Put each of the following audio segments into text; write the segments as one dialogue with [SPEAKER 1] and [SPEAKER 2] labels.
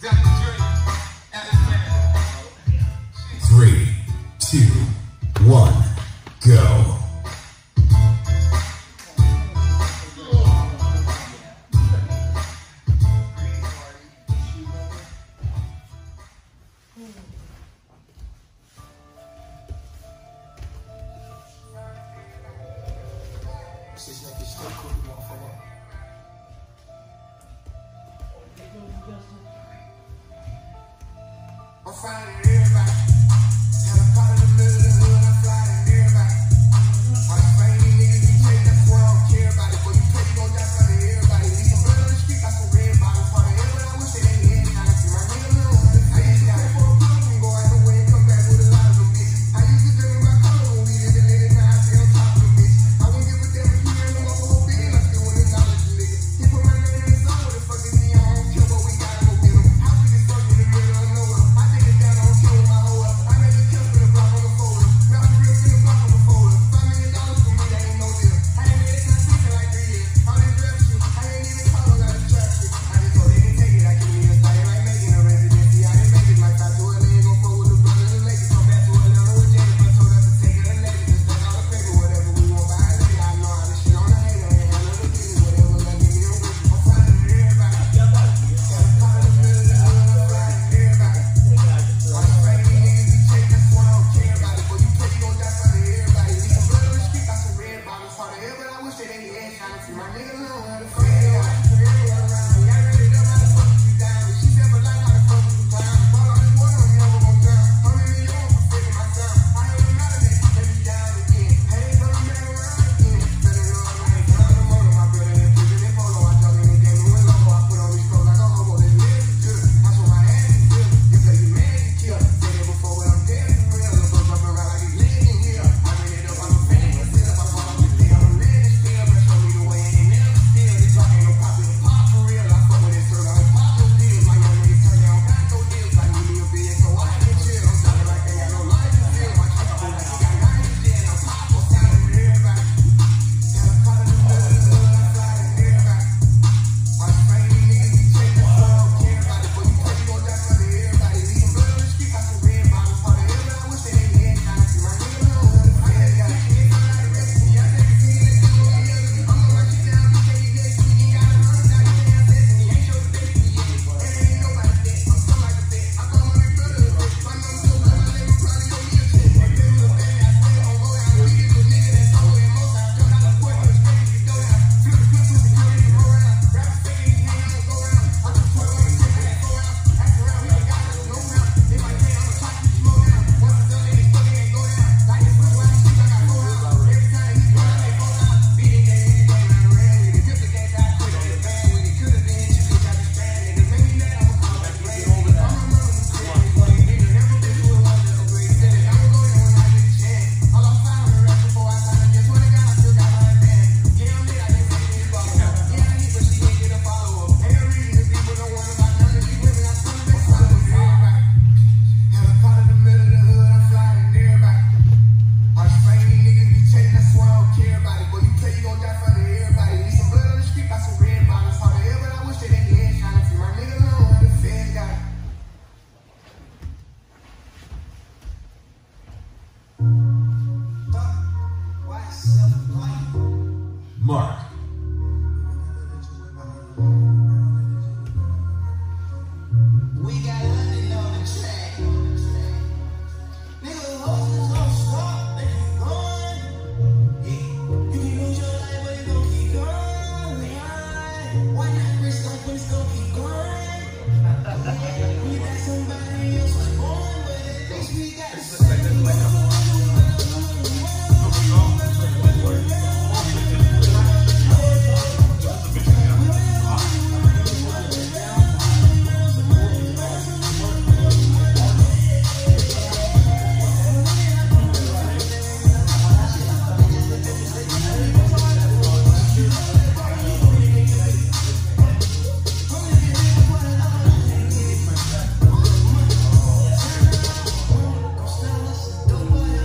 [SPEAKER 1] 3, 2, 1, go.
[SPEAKER 2] I'm finding everybody. Had a pot in the middle of the hood, I'm flying everybody. All the fame niggas you take, that's why I don't care about it. But you pay, you gon' die for everybody. Leave some blood on the street, got some red bottles. Part of hell, but I wish they ain't here. Trying to see my nigga alone. I used to pay for a plug and go out the way and come back with a lot of them bitches. I used to dream about color when we did the late night, I stay on top of them bitches. I wouldn't give a damn if you hear them over whole big, I still wouldn't acknowledge the nigga. He put my name in the song, what the fuck is he? I don't care, but we gotta go get him. How could this fuck in the middle of nowhere? I think it's down on kill my hoe up. I made a kill for the block on the folder. Now the real in the block on the folder. $5 million for me, that ain't no deal. I ain't made it consistent in like 3 years. All this rap shit, I ain't even call on that trap shit. I just told they can take it, I give me a style. Like making a residency, I didn't make it like that. To a lane, gon' fuck with the brothers and Lakers. Come back to Atlanta with Jada, but told us to take it and let it. Just stack all the paper, whatever we want by it. I know how this shit on the hater, ain't handle the business, whatever, let me know. I'm finding everybody. Got a pot in the middle of the hood, I'm flying everybody. All the fame niggas you take, that's why I don't care about it. But you pay, you gon' die for everybody. Leave some blood on the street, got some red bottles. Part of hell, but I wish they ain't here. Trying to see my nigga alone, how the fuck they are. I read it up, how the fuck you down. But she never like how the fuck you clown. Ball all this water, I'm never gon' drown. $100 million for fitting my sound. I heard them out of it, let me down again. Hey, they coming back around again. Better know I'm like down the motor, my brother in prison in polo. I jump in the game with logo. I put on these clothes like a hobo. This live good. That's what my ass is good. You play you man, you kill. Said it before, but I'm dead for real. Look up around like he's laying in here. I read it up, I'm a fan. I sit up, I fall off the thing. I'm a legend still, but show me the way. Ain't never still. This rock ain't no popular pop for real. I fuck with this sort of pop no deals. My young niggas turn down, got no deals. I need me a bitch, so I can chill. I'm sounding like they got no life to feel. My chick feel like she got 9 to 10. I'm pop, I'm sounding to everybody. Got a pot in the middle of the hood, I'm flying everybody. All the fame niggas you take, that's why I don't care about it. But you pay, you gon' die for everybody. Leave some blood on the street, got some red bottles. Part of hell, but I wish they ain't here. Trying to see my nigga alone, how the fuck they got it. Kids, I'm not a recipe. I take a scene, let's go on the other. I'm gonna run you down, BK, you next week. Ain't got a hundred, now you can't test me. Ain't sure the baby be in it. And it ain't nobody dead. I'm still like a vet. I call my big brother a bitch. My mom so good, my label probably owe me a check. And baby, look, baby, I swear on go down. We get to a nigga that's over in most times. Jump out the court, put a straight if you go down. Flip the clip, twist the clip, and go around. Rap the fake, and hang on, go around. I just put on the tip, and that go around. Ask around, we ain't got no round. If I can't, I'ma try to keep you slow down. Once it's done, then it's fucking ain't go down. Like this push, why this shit, I got go out. Every time he's running, they go down. Beating game, any game, I ran with it. Tip the game, I quit on the band with it. Could've been hit you, bitch, I just ran it. Make me mad, I'ma call back the game. I'm a mother, nigga, never been to a one just a great city. I'ma go there when I get a chance. All I'm finding the rest before I sign up. Just when I got, I still got my advance. Yeah, I'm lit, I didn't make it follow up. Yeah, I need, but she didn't get a follow up. Ain't no reason if people don't want about none of these women. I told them they follow with everybody. Had a pot in the middle of the hood, I'm flying everybody. All the fame niggas you take, that's why I don't care about it. But you play, you gon' die for everybody. Leave some blood on the street, got some red bottles. Hard to hell, but I wish they ain't here. Trying to see my nigga alone, how the feds got it.
[SPEAKER 1] Mark.
[SPEAKER 2] We got London on the track. Nigga, horses gon' stop, they keep going. Yeah, you can lose your life, but it gon' keep going. Why not risk life when it's gon' keep going? We got somebody else was born with it. Thinks we got the same. Don't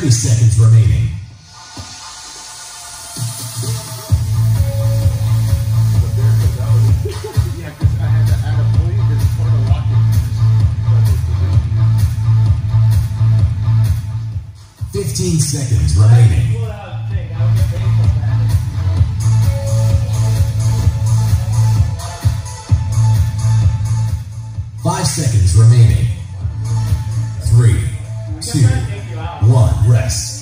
[SPEAKER 1] 30 seconds remaining.
[SPEAKER 3] Yeah, because I had to add a point because it's part of locking.
[SPEAKER 1] 15 seconds remaining. 5 seconds remaining. 3, 2, 1, rest.